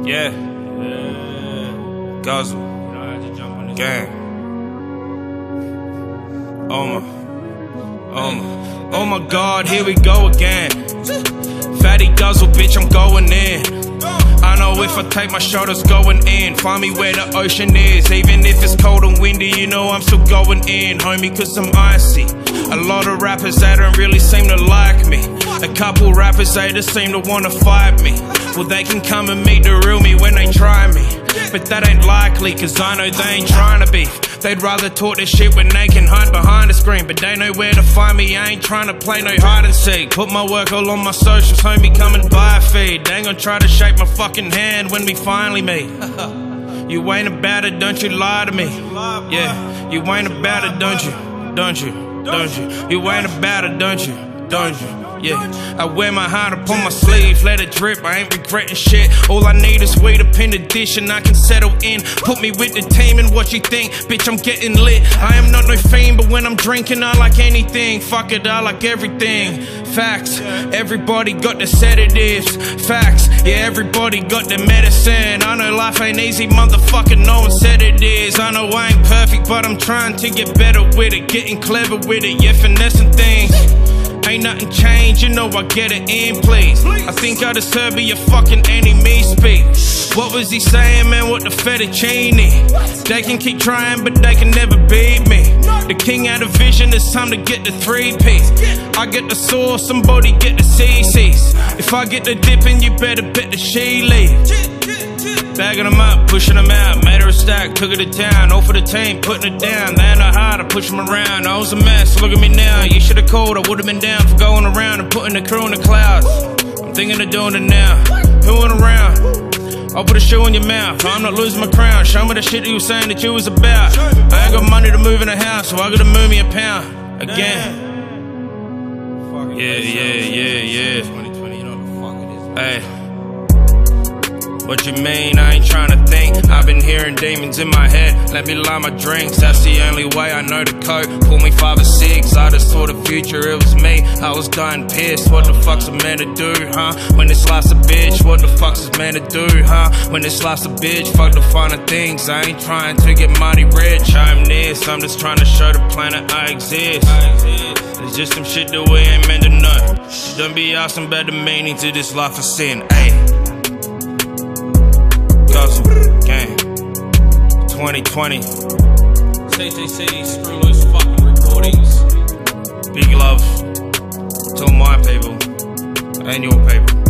Yeah. Guzzle. Gang. Oh my God, here we go again. Fatty Guzzle, bitch, I'm going in. I know if I take my shoulders going in. Find me where the ocean is. Even if it's cold and windy, you know I'm still going in, homie, cause I'm icy. A lot of rappers, they don't really seem to like me. A couple rappers, they just seem to wanna fight me. Well, they can come and meet the real me when they try me, but that ain't likely, cause I know they ain't trying to beef. They'd rather talk this shit when they can hide behind the screen, but they know where to find me. I ain't trying to play no hide and seek. Put my work all on my socials, homie, come and buy a feed. They ain't gonna try to shake my fucking hand when we finally meet. You ain't about it, don't you lie to me. Yeah, you ain't about it, don't you? Don't you? Don't you? You ain't about it, don't you? Don't you? Yeah, I wear my heart up on my sleeve, let it drip, I ain't regretting shit. All I need is weed up in the dish and I can settle in. Put me with the team and what you think, bitch, I'm getting lit. I am not no fiend, but when I'm drinking I like anything. Fuck it, I like everything. Facts, everybody got the sedatives. Facts, yeah, everybody got the medicine. I know life ain't easy, motherfucker, no one said it is. I know I ain't perfect, but I'm trying to get better with it. Getting clever with it, yeah, finessing things. Ain't nothing changed, you know I get it in, please. I think I deserve your fucking enemy speak. What was he saying, man? What the fettuccine? They can keep trying, but they can never beat me. The king had a vision, it's time to get the 3-piece. I get the sauce, somebody get the CC's. If I get the dipping, you better bet the she leave. Bagging them up, pushing them out, made her a stack, took her to town. All for the team, putting it down. They ain't not hard, I push them around. I was a mess, look at me now. You should've called, I would've been down for going around and putting the crew in the clouds. I'm thinking of doing it now. Who went around? I'll put a shoe in your mouth, I'm not losing my crown. Show me the shit that you were saying that you was about. I ain't got money to move in a house, so I gotta move me a pound. Again. Yeah. 2020, you know what the fuck it is. Hey. What you mean? I ain't tryna think. I've been hearing demons in my head. Let me lie my drinks. That's the only way I know the code. Pull me 5 or 6. I just saw the future. It was me. I was dying pissed. What the fuck's a man to do, huh? When this life's a bitch. What the fuck's a man to do, huh? When this life's a bitch. Fuck the finer things. I ain't trying to get money rich. I'm this. I'm just trying to show the planet I exist. There's just some shit that we ain't meant to know. Don't be asking about the meaning to this life of sin. Ayy. Guzzle, gang, 2020. CTC, Screw Loose fucking recordings. Big love to all my people and your people.